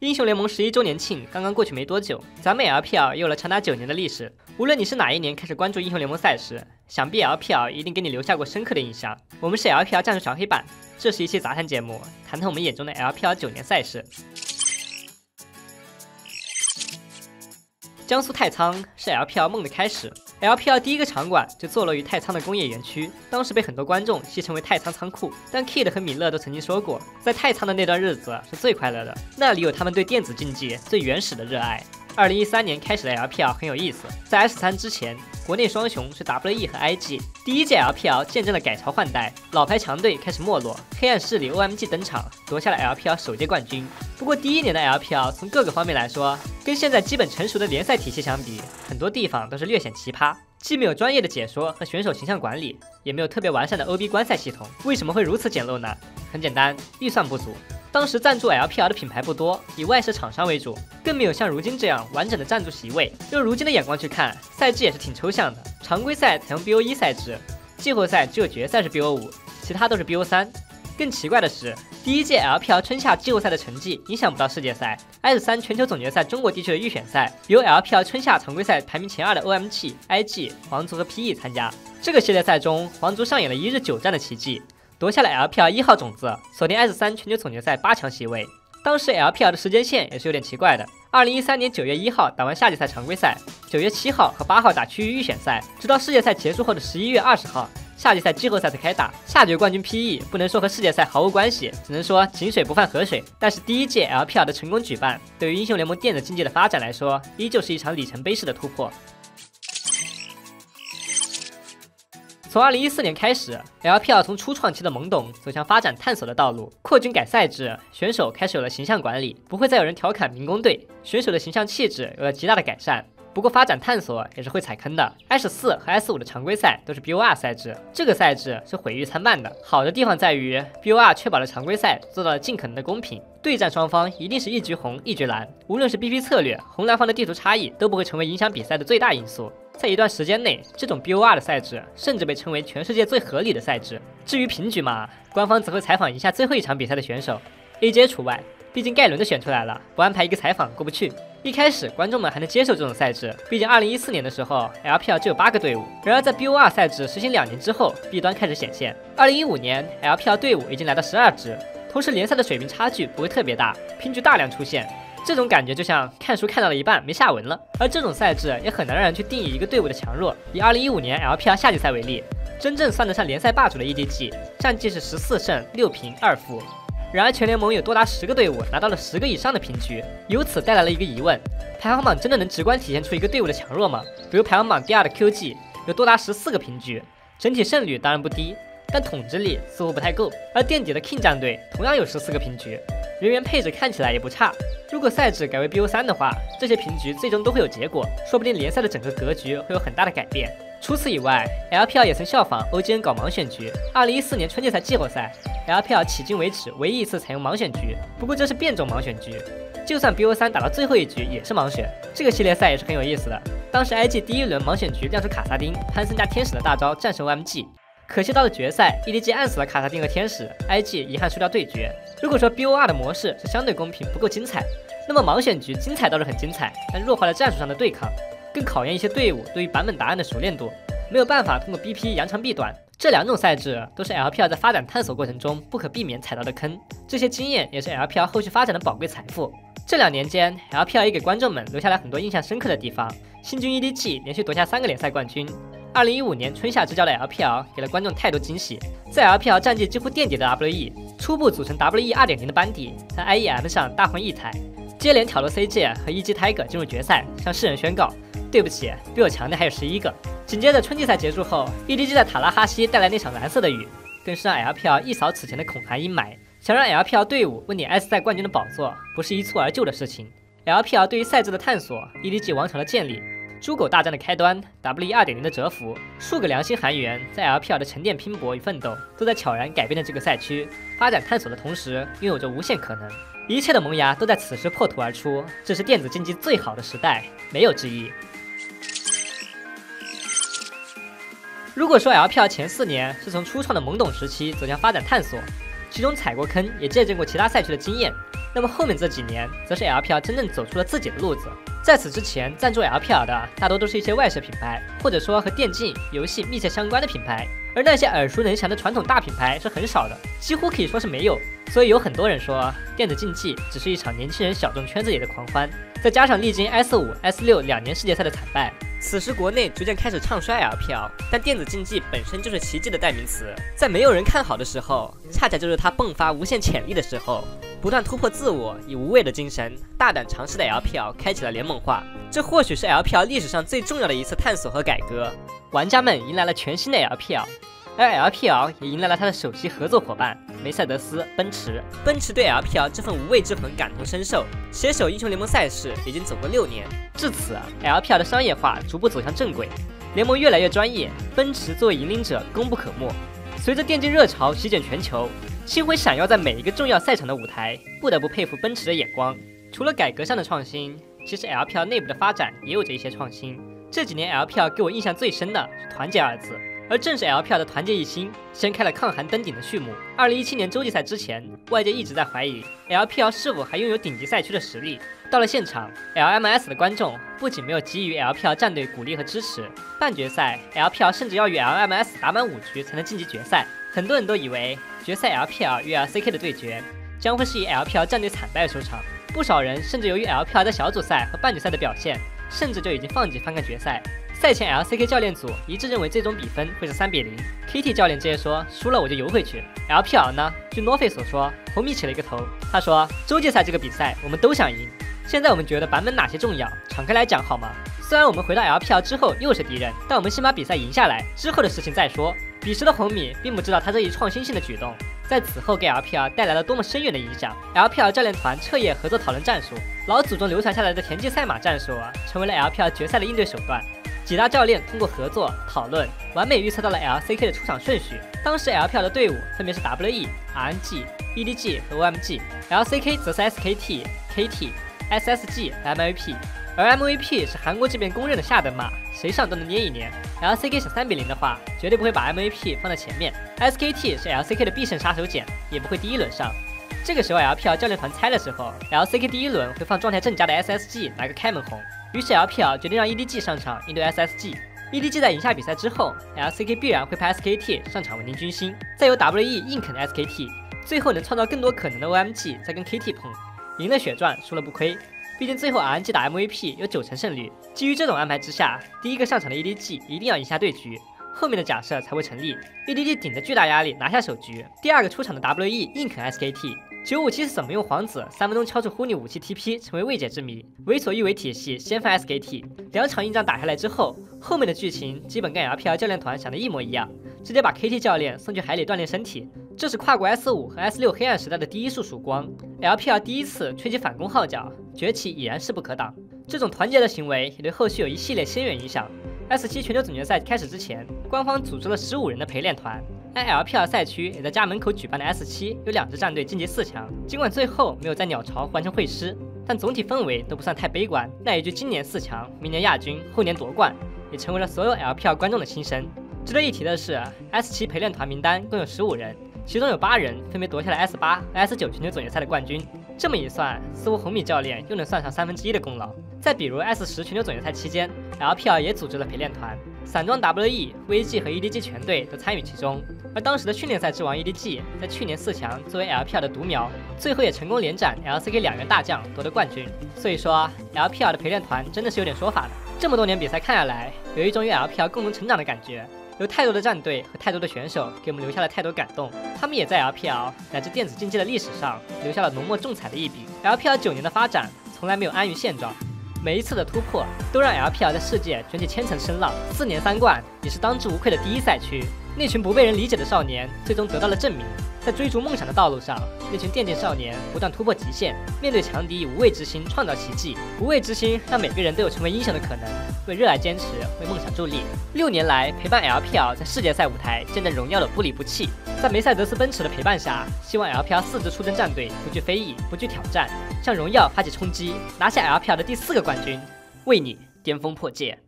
英雄联盟11周年庆刚刚过去没多久，咱们 LPL 有了长达9年的历史。无论你是哪一年开始关注英雄联盟赛事，想必 LPL 一定给你留下过深刻的印象。我们是 LPL 战术小黑板，这是一期杂谈节目，谈谈我们眼中的 LPL 9年赛事。江苏太仓是 LPL 梦的开始。LPL 第一个场馆就坐落于太仓的工业园区，当时被很多观众戏称为太仓仓库。但 Kid 和米勒都曾经说过，在太仓的那段日子是最快乐的，那里有他们对电子竞技最原始的热爱。2013年开始的 LPL 很有意思，在 S3 之前，国内双雄是 WE 和 IG。第一届 LPL 见证了改朝换代，老牌强队开始没落，黑暗势力 OMG 登场，夺下了 LPL 首届冠军。不过第一年的 LPL 从各个方面来说，跟现在基本成熟的联赛体系相比，很多地方都是略显奇葩，既没有专业的解说和选手形象管理，也没有特别完善的 OB 观赛系统。为什么会如此简陋呢？很简单，预算不足。当时赞助 LPL 的品牌不多，以外设厂商为主，更没有像如今这样完整的赞助席位。用如今的眼光去看，赛制也是挺抽象的。常规赛采用 BO1 赛制，季后赛只有决赛是 BO5， 其他都是 BO3。更奇怪的是，第一届 LPL 春夏季后赛的成绩影响不到世界赛。S3 全球总决赛中国地区的预选赛，由 LPL 春夏常规赛排名前2的 OMG、IG、皇族和 PE 参加。这个系列赛中，皇族上演了1日9战的奇迹，夺下了 LPL 1号种子，锁定 S3 全球总决赛8强席位。当时 LPL 的时间线也是有点奇怪的，2013年9月1号打完夏季赛常规赛，9月7号和8号打区域预选赛，直到世界赛结束后的11月20号。夏季赛季后赛才开打，夏决冠军 PE 不能说和世界赛毫无关系，只能说井水不犯河水。但是第一届 LPL 的成功举办，对于英雄联盟电子竞技的发展来说，依旧是一场里程碑式的突破。从2014年开始 ，LPL 从初创期的懵懂走向发展探索的道路，扩军改赛制，选手开始有了形象管理，不会再有人调侃民工队，选手的形象气质有了极大的改善。不过发展探索也是会踩坑的 ，S4 和 S5 的常规赛都是 BOR 赛制，这个赛制是毁誉参半的。好的地方在于 BOR 确保了常规赛做到了尽可能的公平，对战双方一定是一局红一局蓝，无论是 BP 策略，红蓝方的地图差异都不会成为影响比赛的最大因素。在一段时间内，这种 BOR 的赛制甚至被称为全世界最合理的赛制。至于平局嘛，官方则会采访一下最后一场比赛的选手 ，AJ 除外，毕竟盖伦都选出来了，不安排一个采访过不去。一开始观众们还能接受这种赛制，毕竟2014年的时候 LPL 只有8个队伍。然而在 BOR 赛制实行2年之后，弊端开始显现。2015年 LPL 队伍已经来到12支，同时联赛的水平差距不会特别大，平局大量出现。这种感觉就像看书看到了一半没下文了。而这种赛制也很难让人去定义一个队伍的强弱。以2015年 LPL 夏季赛为例，真正算得上联赛霸主的 EDG 战绩是14胜6平2负。然而全联盟有多达10个队伍拿到了10个以上的平局，由此带来了一个疑问：排行榜真的能直观体现出一个队伍的强弱吗？比如排行榜第2的 QG 有多达14个平局，整体胜率当然不低，但统治力似乎不太够。而垫底的 King 战队同样有14个平局，人员配置看起来也不差。如果赛制改为 BO3 的话，这些平局最终都会有结果，说不定联赛的整个格局会有很大的改变。除此以外 ，LPL 也曾效仿 OGN 搞盲选局。2014年春季赛季后赛 ，LPL 迄今为止唯一一次采用盲选局，不过这是变种盲选局，就算 BO3 打到最后一局也是盲选。这个系列赛也是很有意思的。当时 IG 第一轮盲选局亮出卡萨丁、潘森加天使的大招战胜 OMG， 可惜到了决赛 ，EDG 暗死了卡萨丁和天使 ，IG 遗憾输掉对决。如果说 BOR 的模式是相对公平不够精彩，那么盲选局精彩倒是很精彩，但弱化了战术上的对抗，更考验一些队伍对于版本答案的熟练度，没有办法通过 BP 扬长避短。这2种赛制都是 LPL 在发展探索过程中不可避免踩到的坑，这些经验也是 LPL 后续发展的宝贵财富。这2年间 ，LPL 也给观众们留下来很多印象深刻的地方。新军 EDG 连续夺下3个联赛冠军。2015年春夏之交的 LPL 给了观众太多惊喜，在 LPL 战绩几乎垫底的 WE 初步组成 WE 2.0 的班底，在 IEM 上大放异彩，接连挑落 CJ 和 EG Tiger 进入决赛，向世人宣告：对不起，比我强的还有11个。紧接着春季赛结束后 ，EDG 在塔拉哈西带来那场蓝色的雨，更是让 LPL 一扫此前的恐寒阴霾。想让 LPL 队伍问鼎 S 赛冠军的宝座，不是一蹴而就的事情。LPL 对于赛制的探索 ，EDG 王朝的建立。猪狗大战的开端 ，WE 2.0 的蛰伏，数个良心韩援在 LPL 的沉淀拼搏与奋斗，都在悄然改变了这个赛区。发展探索的同时，拥有着无限可能。一切的萌芽都在此时破土而出，这是电子竞技最好的时代，没有之一。如果说 LPL 前4年是从初创的懵懂时期走向发展探索，其中踩过坑，也借鉴过其他赛区的经验， 那么后面这几年，则是 LPL 真正走出了自己的路子。在此之前，赞助 LPL 的大多都是一些外设品牌，或者说和电竞、游戏密切相关的品牌，而那些耳熟能详的传统大品牌是很少的，几乎可以说是没有。所以有很多人说，电子竞技只是一场年轻人小众圈子里的狂欢。再加上历经 S5、S6 2年世界赛的惨败，此时国内逐渐开始唱衰 LPL， 但电子竞技本身就是奇迹的代名词，在没有人看好的时候，恰恰就是它迸发无限潜力的时候。不断突破自我，以无畏的精神大胆尝试的 LPL 开启了联盟化，这或许是 LPL 历史上最重要的一次探索和改革。玩家们迎来了全新的 LPL， 而 LPL 也迎来了他的首席合作伙伴梅赛德斯奔驰。奔驰对 LPL 这份无畏之魂感同身受，携手英雄联盟赛事已经走过6年，至此 LPL 的商业化逐步走向正轨，联盟越来越专业，奔驰作为引领者功不可没。随着电竞热潮席卷全球，星辉闪耀在每一个重要赛场的舞台，不得不佩服奔驰的眼光。除了改革上的创新，其实 LPL 内部的发展也有着一些创新。这几年 LPL 给我印象最深的是团结2字，而正是 LPL 的团结一心，掀开了抗韩登顶的序幕。2017年洲际赛之前，外界一直在怀疑 LPL 是否还拥有顶级赛区的实力。到了现场 ，LMS 的观众不仅没有给予 LPL 战队鼓励和支持，半决赛 LPL 甚至要与 LMS 打满5局才能晋级决赛。很多人都以为决赛 LPL 与 LCK 的对决将会是以 LPL 战队惨败收场，不少人甚至由于 LPL 在小组赛和半决赛的表现，甚至就已经放弃翻看决赛。赛前 LCK 教练组一致认为最终比分会是3-0，KT 教练直接说输了我就游回去。LPL 呢，据诺菲所说，红米起了一个头，他说洲际赛这个比赛我们都想赢，现在我们觉得版本哪些重要，敞开来讲好吗？虽然我们回到 LPL 之后又是敌人，但我们先把比赛赢下来，之后的事情再说。彼时的红米并不知道他这一创新性的举动在此后给 LPL 带来了多么深远的影响。LPL 教练团彻夜合作讨论战术，老祖宗流传下来的田忌赛马战术成为了 LPL 决赛的应对手段。几大教练通过合作讨论，完美预测到了 LCK 的出场顺序。当时 LPL 的队伍分别是 WE、RNG、EDG 和OMG，LCK 则是 SKT、KT、SSG 和 MVP。而 MVP 是韩国这边公认的下等马，谁上都能捏一捏。LCK 是3-0的话，绝对不会把 MVP 放在前面。SKT 是 LCK 的必胜杀手锏，也不会第一轮上。这个时候 LPL 教练团猜的时候 ，LCK 第一轮会放状态正佳的 SSG 拿个开门红，于是 LPL 决定让 EDG 上场应对 SSG。EDG 在赢下比赛之后 ，LCK 必然会派 SKT 上场稳定军心，再由 WE 硬啃 SKT， 最后能创造更多可能的 OMG 再跟 KT 碰，赢了血赚，输了不亏。毕竟最后 RNG 打 MVP 有90%胜率，基于这种安排之下，第一个上场的 EDG 一定要赢下对局，后面的假设才会成立。EDG 顶着巨大压力拿下首局，第二个出场的 WE 硬啃 SKT。957是怎么用皇子3分钟敲出呼尼武器 TP 成为未解之谜，为所欲为体系先翻 SKT，2场硬仗打下来之后，后面的剧情基本跟 LPL 教练团想的一模一样，直接把 KT 教练送去海里锻炼身体。这是跨过 S5 和 S6 黑暗时代的第一束曙光 ，LPL 第一次吹起反攻号角，崛起已然势不可挡。这种团结的行为也对后续有一系列深远影响。S7 全球总决赛开始之前，官方组织了15人的陪练团，而 LPL 赛区也在家门口举办的 S7 有2支战队晋级4强。尽管最后没有在鸟巢完成会师，但总体氛围都不算太悲观。那一句今年4强，明年亚军，后年夺冠，也成为了所有 LPL 观众的心声。值得一提的是 ，S7 陪练团名单共有15人。其中有8人分别夺下了 S8 和 S9 全球总决赛的冠军，这么一算，似乎红米教练又能算上1/3的功劳。再比如 S10 全球总决赛期间 ，LPL 也组织了陪练团，散装 WE、VG 和 EDG 全队都参与其中。而当时的训练赛之王 EDG 在去年4强作为 LPL 的独苗，最后也成功连斩 LCK 2员大将夺得冠军。所以说 LPL 的陪练团真的是有点说法的。这么多年比赛看下来，有一种与 LPL 共同成长的感觉。有太多的战队和太多的选手给我们留下了太多感动，他们也在 LPL 乃至电子竞技的历史上留下了浓墨重彩的一笔。LPL 9年的发展从来没有安于现状，每一次的突破都让 LPL 在世界卷起千层声浪。4年3冠也是当之无愧的第一赛区。那群不被人理解的少年最终得到了证明，在追逐梦想的道路上，那群电竞少年不断突破极限，面对强敌以无畏之心创造奇迹。无畏之心让每个人都有成为英雄的可能，为热爱坚持，为梦想助力。6年来陪伴 LPL 在世界赛舞台见证荣耀的不离不弃，在梅赛德斯奔驰的陪伴下，希望 LPL 4支出征战队不惧非议，不惧挑战，向荣耀发起冲击，拿下 LPL 的第4个冠军，为你巅峰破界。